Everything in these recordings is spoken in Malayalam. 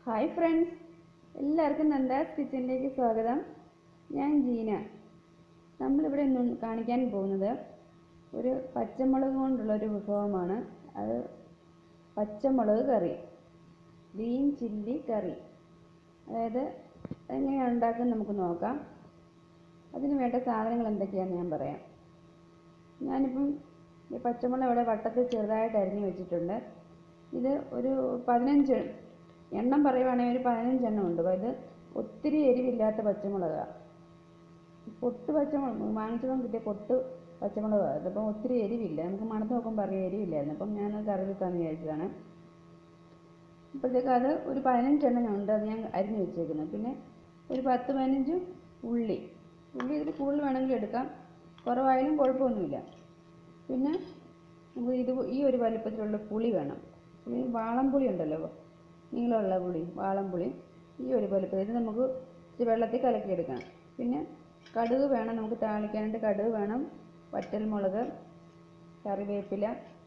ഹായ് ഫ്രണ്ട്സ്, എല്ലാവർക്കും നന്ദാസ് കിച്ചണിലേക്ക് സ്വാഗതം. ഞാൻ ജീന. നമ്മളിവിടെ ഇന്ന് കാണിക്കാൻ പോകുന്നത് ഒരു പച്ചമുളക് കൊണ്ടുള്ളൊരു വിഭവമാണ്. അത് പച്ചമുളക് കറി, ഗ്രീൻ ചില്ലി കറി. അതായത് എങ്ങനെയാണ് ഉണ്ടാക്കുന്നത് നമുക്ക് നോക്കാം. അതിന് വേണ്ട സാധനങ്ങൾ എന്തൊക്കെയാണെന്ന് ഞാൻ പറയാം. ഞാനിപ്പം ഈ പച്ചമുളക് ഇവിടെ വട്ടത്തിൽ ചെറുതായിട്ട് അരിഞ്ഞു വെച്ചിട്ടുണ്ട്. ഇത് ഒരു 15 എണ്ണം പറയുവാണെങ്കിൽ ഒരു 15 എണ്ണം ഉണ്ട്. ഇത് ഒത്തിരി എരിവില്ലാത്ത പച്ചമുളകാണ്. പൊട്ട് പച്ചമുളക് വാങ്ങിച്ചപ്പം കിട്ടിയ പൊട്ട് പച്ചമുളകാണ്. ഇതിപ്പം ഒത്തിരി എരിവില്ല. നമുക്ക് മണത്ത് നോക്കുമ്പോൾ അറിയാം എരിവില്ലായിരുന്നു. അപ്പം ഞാനത് കറി വെക്കാമെന്ന് വിചാരിച്ചതാണ്. അപ്പോഴത്തേക്ക് അത് ഒരു 15 എണ്ണം ഉണ്ട്. അത് ഞാൻ അരിഞ്ഞു വെച്ചേക്കുന്നത്. പിന്നെ ഒരു 10-15 ഉള്ളി ഇതിൽ കൂടുതൽ വേണമെങ്കിൽ എടുക്കാം, കുറവായാലും കുഴപ്പമൊന്നുമില്ല. പിന്നെ നമുക്ക് ഈ ഒരു വലുപ്പത്തിലുള്ള പുളി വേണം. ഈ വാളംപുളി ഉണ്ടല്ലോ, നീളമുള്ള പുളി, വാളംപുളി, ഈ ഒരു വലുപ്പത്തിൽ ഇത് നമുക്ക് വെള്ളത്തിൽ കലക്കിയെടുക്കണം. പിന്നെ കടുക് വേണം, നമുക്ക് താളിക്കാനായിട്ട് കടുക് വേണം, വറ്റൽമുളക്, കറിവേപ്പില,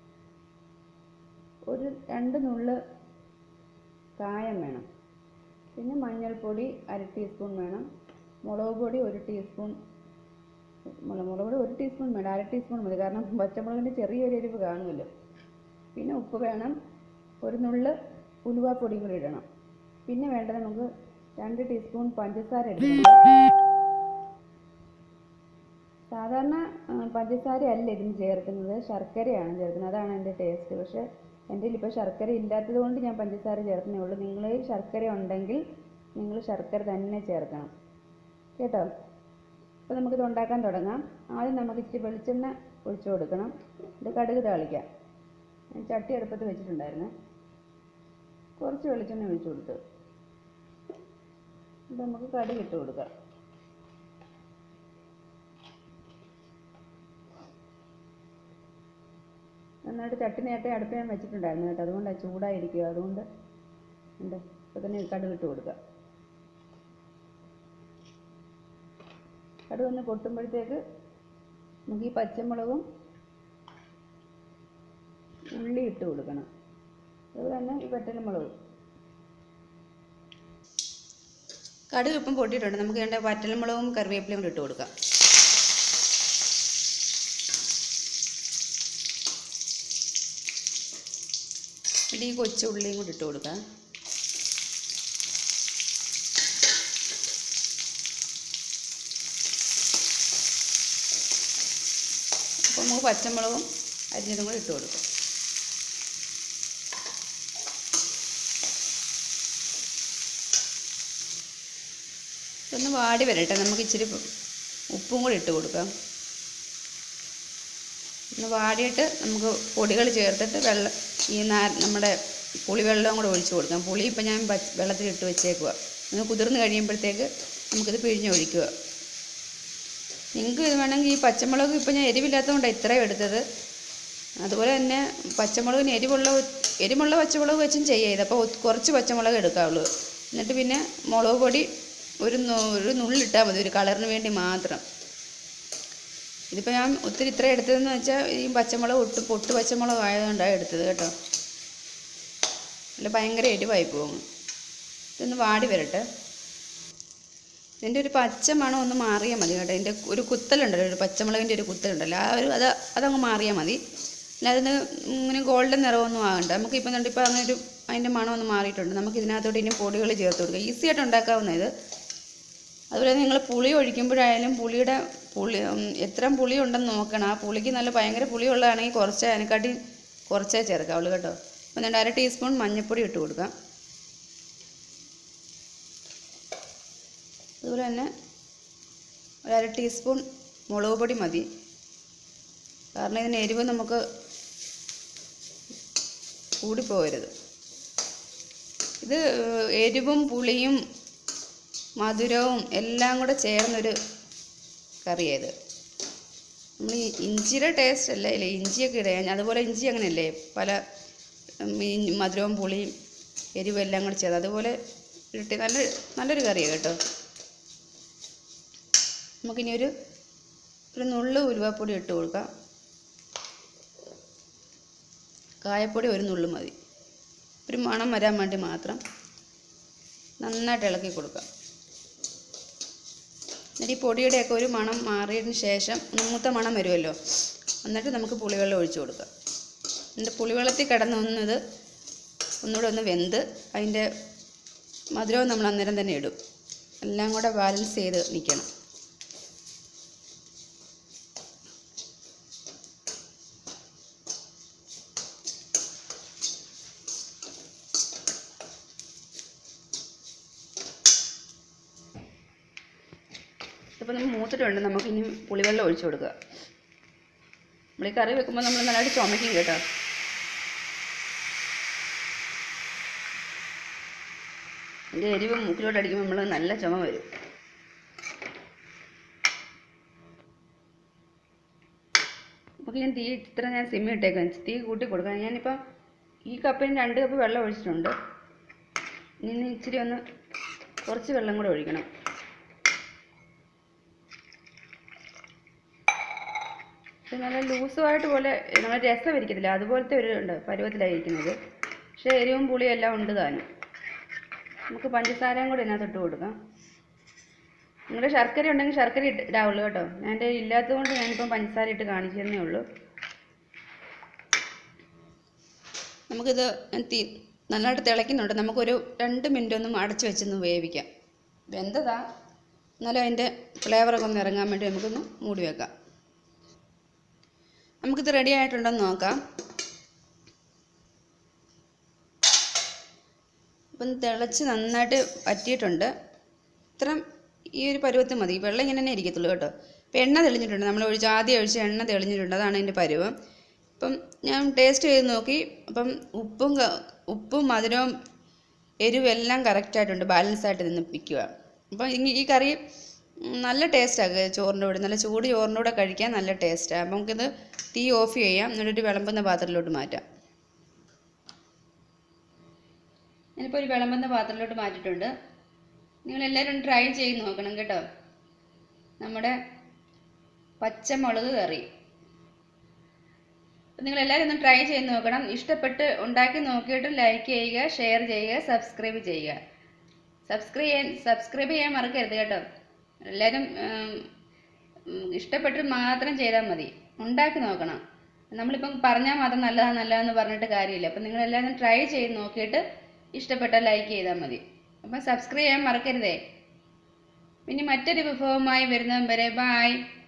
ഒരു 2 നുള്ള് കായം വേണം. പിന്നെ മഞ്ഞൾപ്പൊടി 1/2 ടീസ്പൂൺ വേണം. മുളക് പൊടി 1 ടീസ്പൂൺ. മുളക് പൊടി 1 ടീസ്പൂൺ വേണം, 1/2 ടീസ്പൂൺ മതി, കാരണം പച്ചമുളകിൻ്റെ ചെറിയൊരു എരിവ് കാണുമല്ലോ. പിന്നെ ഉപ്പ് വേണം, 1 നുള്ള് ഉലുവാപ്പൊടി കൂടി ഇടണം. പിന്നെ വേണ്ടത് നമുക്ക് 2 ടീസ്പൂൺ പഞ്ചസാര എടുക്കണം. സാധാരണ പഞ്ചസാര അല്ല ഇതിന് ചേർക്കുന്നത്, ശർക്കരയാണ് ചേർക്കുന്നത്. അതാണ് എൻ്റെ ടേസ്റ്റ്. പക്ഷേ എൻ്റെ കയ്യിൽ ഇപ്പോൾ ശർക്കര ഇല്ലാത്തത് കൊണ്ട് ഞാൻ പഞ്ചസാര ചേർക്കുന്നേ ഉള്ളൂ. നിങ്ങൾ ശർക്കര ഉണ്ടെങ്കിൽ നിങ്ങൾ ശർക്കര തന്നെ ചേർക്കണം കേട്ടോ. അപ്പോൾ നമുക്കിത് ഉണ്ടാക്കാൻ തുടങ്ങാം. ആദ്യം നമുക്ക് ഇച്ചിരി വെളിച്ചെണ്ണ ഒഴിച്ചു കൊടുക്കണം. ഇത് കടുക് താളിക്കാം. ഞാൻ ചട്ടി അടുപ്പത്ത് വെച്ചിട്ടുണ്ടായിരുന്നു. കുറച്ച് വെളിച്ചെണ്ണ ഒഴിച്ചു കൊടുത്ത് ഇത് നമുക്ക് കടുക് ഇട്ട് കൊടുക്കാം. നന്നായിട്ട് ചട്ടി നേരത്തെ അടുപ്പ് ഞാൻ വെച്ചിട്ടുണ്ടായിരുന്നു കേട്ടോ, അതുകൊണ്ട് ചൂടായിരിക്കുക. അതുകൊണ്ട് ഉണ്ട്, ഇപ്പോൾ തന്നെ കടുക് ഇട്ട് കൊടുക്കുക. കടുക് ഒന്ന് പൊട്ടുമ്പോഴത്തേക്ക് നമുക്ക് ഈ പച്ചമുളകും ഉള്ളി ഇട്ട് കൊടുക്കണം. അതുപോലെ തന്നെ ഈ വറ്റൽമുളകും. കടുക് ഇപ്പം പൊട്ടിയിട്ടുണ്ട്. നമുക്ക് വേണ്ട വറ്റൽമുളകും കറിവേപ്പിലയും കൂടി ഇട്ട് കൊടുക്കാം. പിന്നെ ഈ കൊച്ചുള്ളിയും കൂടി ഇട്ട് കൊടുക്കാം. അപ്പോൾ നമുക്ക് പച്ചമുളകും അരിഞ്ഞതും കൂടി ഇട്ട് കൊടുക്കാം. ഒന്ന് വാടി വരട്ടെ. നമുക്ക് ഇച്ചിരി ഉപ്പും കൂടി ഇട്ട് കൊടുക്കാം. ഒന്ന് വാടിയിട്ട് നമുക്ക് പൊടികൾ ചേർത്തിട്ട് നമ്മുടെ പുളിവെള്ളവും കൂടെ ഒഴിച്ച് കൊടുക്കാം. പുളി ഇപ്പം ഞാൻ വെള്ളത്തിൽ ഇട്ട് വെച്ചേക്കുക. ഒന്ന് കുതിർന്ന് കഴിയുമ്പോഴത്തേക്ക് നമുക്കിത് പിഴിഞ്ഞൊഴിക്കുക. നിങ്ങൾക്ക് ഇത് വേണമെങ്കിൽ ഈ പച്ചമുളക് ഇപ്പം ഞാൻ എരിവില്ലാത്തതുകൊണ്ടാണ് ഇത്രയും എടുത്തത്. അതുപോലെ തന്നെ പച്ചമുളകിന് എരിവുള്ള പച്ചമുളക് വെച്ചും ചെയ്യാം. അപ്പോൾ കുറച്ച് പച്ചമുളക് എടുക്കാവുള്ളൂ. എന്നിട്ട് പിന്നെ മുളക് പൊടി ഒരു നുള്ളിട്ടാൽ മതി, ഒരു കളറിന് വേണ്ടി മാത്രം. ഇതിപ്പോൾ ഞാൻ ഒത്തിരി ഇത്ര എടുത്തതെന്ന് വെച്ചാൽ ഈ പച്ചമുളക് പൊട്ട് പച്ചമുളക് ആയതുകൊണ്ടാണ് എടുത്തത് കേട്ടോ. അല്ല ഭയങ്കര എരിവായി പോകും. ഇതൊന്ന് വാടി വരട്ടെ. ഇതിൻ്റെ ഒരു പച്ച മണം ഒന്ന് മാറിയാൽ മതി കേട്ടോ. ഇതിൻ്റെ ഒരു കുത്തലുണ്ടല്ലോ, ഒരു പച്ചമുളകിൻ്റെ ഒരു കുത്തലുണ്ടല്ലോ, അതങ്ങ് മാറിയാൽ മതി. അല്ലാതെ ഇങ്ങനെ ഗോൾഡൻ നിറമൊന്നും ആകണ്ട. നമുക്കിപ്പം ഇപ്പോൾ അങ്ങനെ അതിൻ്റെ മണം ഒന്ന് മാറിയിട്ടുണ്ട്. നമുക്ക് ഇതിനകത്തോട്ട് ഇനി പൊടികൾ ചേർത്ത് കൊടുക്കുക. ഈസി ആയിട്ട് ഉണ്ടാക്കാവുന്ന ഇത്. അതുപോലെ നിങ്ങൾ പുളി ഒഴിക്കുമ്പോഴായാലും എത്ര പുളി ഉണ്ടെന്ന് നോക്കണം. ആ പുളിക്ക് നല്ല ഭയങ്കര പുളിയുള്ളതാണെങ്കിൽ അതിനെക്കാട്ടി കുറച്ചേ ചേർക്കാവുള്ളൂ കേട്ടോ. അപ്പം 1/2 ടീസ്പൂൺ മഞ്ഞൾപ്പൊടി ഇട്ട് കൊടുക്കാം. അതുപോലെ തന്നെ 1/2 ടീസ്പൂൺ മുളക് പൊടി മതി, കാരണം ഇതിന് എരിവ് നമുക്ക് കൂടിപ്പോകരുത്. ഇത് എരിവും പുളിയും മധുരവും എല്ലാം കൂടെ ചേർന്നൊരു കറിയായത്. നമ്മൾ ഈ ഇഞ്ചിയുടെ ടേസ്റ്റ് അല്ലേ, ഇഞ്ചിയൊക്കെ ഇടുക. അതുപോലെ ഇഞ്ചി അങ്ങനെയല്ലേ, പല മധുരവും പുളിയും എരിവും എല്ലാം കൂടെ ചേർത്ത് അതുപോലെ ഇട്ട് നല്ലൊരു കറിയാണ് കേട്ടോ. നമുക്കിനി ഒരു നുള്ള് ഉലുവാപ്പൊടി ഇട്ട് കൊടുക്കാം. കായപ്പൊടി 1 നുള്ളു മതി, ഒരു മണം വരാൻ വേണ്ടി മാത്രം. നന്നായിട്ട് ഇളക്കി കൊടുക്കാം. എന്നിട്ട് ഈ പൊടിയുടെയൊക്കെ ഒരു മണം മാറിയതിന് ശേഷം മൂത്ത മണം വരുമല്ലോ, എന്നിട്ട് നമുക്ക് പുളിവെള്ളം ഒഴിച്ചു കൊടുക്കാം. എന്നിട്ട് പുളിവെള്ളത്തിൽ കിടന്നൊന്നത് ഒന്നുകൂടെ ഒന്ന് വെന്ത് അതിൻ്റെ മധുരവും നമ്മൾ അന്നേരം തന്നെ ഇടും. എല്ലാം കൂടെ ബാലൻസ് ചെയ്ത് നിൽക്കണം. ഇപ്പോൾ നമ്മൾ മൂത്തിട്ടുണ്ട്. നമുക്കിനി പുളിവെള്ളം ഒഴിച്ചു കൊടുക്കുക. നമ്മൾ ഈ കറി വെക്കുമ്പോൾ നമ്മൾ നല്ലതായിട്ട് ചുമയ്ക്കും കേട്ടോ. അതിൻ്റെ എരിവ് മൂക്കിലോട്ട് അടിക്കുമ്പോൾ നമ്മൾ നല്ല ചുമ വരും. അപ്പോൾ ഞാൻ തീ ഇത്ര ഞാൻ സിമ്മി ഇട്ടേക്കാം. തീ കൂട്ടി കൊടുക്കാം. ഞാനിപ്പം ഈ കപ്പിന് 2 കപ്പ് വെള്ളം ഒഴിച്ചിട്ടുണ്ട്. ഇനി ഇച്ചിരി ഒന്ന് കുറച്ച് വെള്ളം കൂടെ ഒഴിക്കണം. നല്ല ലൂസുമായിട്ട് പോലെ നമ്മൾ രസം ഇരിക്കത്തില്ല, അതുപോലത്തെ ഒരു ഉണ്ട് പരുവത്തിലായിരിക്കുന്നത്. പക്ഷേ എരിവും പുളിയും എല്ലാം ഉണ്ട് താനും. നമുക്ക് പഞ്ചസാരയും കൂടെ ഇതിനകത്ത് ഇട്ട് കൊടുക്കാം. നിങ്ങളുടെ ശർക്കര ഉണ്ടെങ്കിൽ ശർക്കര ഇടാവുള്ളൂ കേട്ടോ. ഞാൻ എൻ്റെ ഇല്ലാത്തതുകൊണ്ട് ഞാനിപ്പം പഞ്ചസാര ഇട്ട് കാണിച്ചതന്നേ ഉള്ളൂ. നമുക്കിത് നല്ലതായിട്ട് തിളയ്ക്കുന്നുണ്ട്. നമുക്കൊരു 2 മിനിറ്റ് ഒന്നും അടച്ചു വെച്ചൊന്ന് വേവിക്കാം. വെന്തതാ, എന്നാലും അതിൻ്റെ ഫ്ലേവറൊക്കെ ഒന്ന് ഇറങ്ങാൻ വേണ്ടി നമുക്കൊന്ന് മൂടി വെക്കാം. നമുക്കിത് റെഡി ആയിട്ടുണ്ടെന്ന് നോക്കാം. അപ്പം തിളച്ച് നന്നായിട്ട് വറ്റിയിട്ടുണ്ട്. ഇത്രയും ഈ ഒരു പരുവത്തിൽ മതി. വെള്ളം ഇങ്ങനെ തന്നെ ഇരിക്കത്തുള്ളൂ കേട്ടോ. ഇപ്പം എണ്ണ തെളിഞ്ഞിട്ടുണ്ട്. നമ്മൾ ആദ്യം ഒഴിച്ച എണ്ണ തെളിഞ്ഞിട്ടുണ്ട്. അതാണ് അതിൻ്റെ പരുവം. അപ്പം ഞാൻ ടേസ്റ്റ് ചെയ്ത് നോക്കി. അപ്പം ഉപ്പും മധുരവും എരിവും എല്ലാം കറക്റ്റായിട്ടുണ്ട്. ബാലൻസായിട്ട് നിന്ന് നിൽക്കുക. അപ്പം ഈ കറി നല്ല ടേസ്റ്റാണ്. ചോറിൻ്റെ കൂടെ നല്ല ചൂട് ചോറിൻ്റെ കൂടെ കഴിക്കാൻ നല്ല ടേസ്റ്റാണ്. അപ്പം നമുക്കിത് തീ ഓഫ് ചെയ്യാം. എന്നിട്ടൊരു വിളമ്പുന്ന പാത്രത്തിലോട്ട് മാറ്റാം. ഞാനിപ്പോൾ ഒരു വിളമ്പുന്ന പാത്രത്തിലോട്ട് മാറ്റിയിട്ടുണ്ട്. നിങ്ങളെല്ലാവരും ട്രൈ ചെയ്ത് നോക്കണം കേട്ടോ. നമ്മുടെ പച്ചമുളക് കറി നിങ്ങളെല്ലാവരും ഒന്ന് ട്രൈ ചെയ്ത് നോക്കണം. ഇഷ്ടപ്പെട്ട് ഉണ്ടാക്കി നോക്കിയിട്ട് ലൈക്ക് ചെയ്യുക, ഷെയർ ചെയ്യുക, സബ്സ്ക്രൈബ് ചെയ്യുക. സബ്സ്ക്രൈബ് ചെയ്യാൻ മറക്കരുത് കേട്ടോ. എല്ലാവരും ഇഷ്ടപ്പെട്ട് മാത്രം ചെയ്താൽ മതി. ഉണ്ടാക്കി നോക്കണം. നമ്മളിപ്പം പറഞ്ഞാൽ മാത്രം നല്ലതാണെന്ന് പറഞ്ഞിട്ട് കാര്യമില്ല. അപ്പം നിങ്ങളെല്ലാവരും ട്രൈ ചെയ്ത് നോക്കിയിട്ട് ഇഷ്ടപ്പെട്ടാൽ ലൈക്ക് ചെയ്താൽ മതി. അപ്പം സബ്സ്ക്രൈബ് ചെയ്യാൻ മറക്കരുതേ. പിന്നെ മറ്റൊരു വിഭവമായി വരുന്നതും വരെ ബായ്.